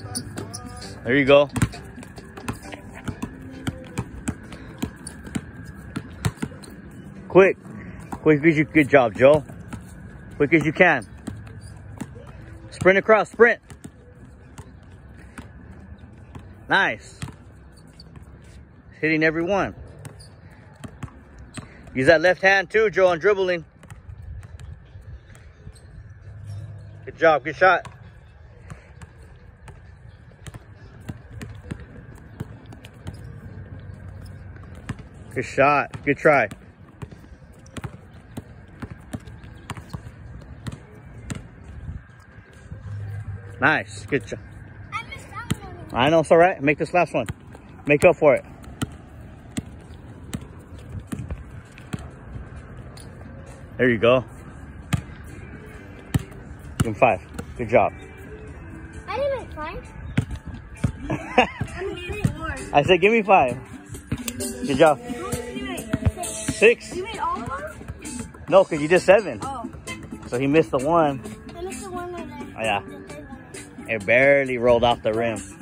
There you go. Quick. Quick as you, good job, Joe. Quick as you can. Sprint across, sprint. Nice. Hitting every one. Use that left hand too, Joe, on dribbling. Good job, good shot. Good shot, good try. Nice, good job. I missed that one. I know, it's all right. Make this last one. Make up for it. There you go. Give him 5. Good job. I didn't make 5. I made 4. I said, give me 5. Good job. 6. You made all of them? No, because you did 7. Oh. So he missed the one. I missed the one right there. Oh, yeah. It barely rolled off the rim.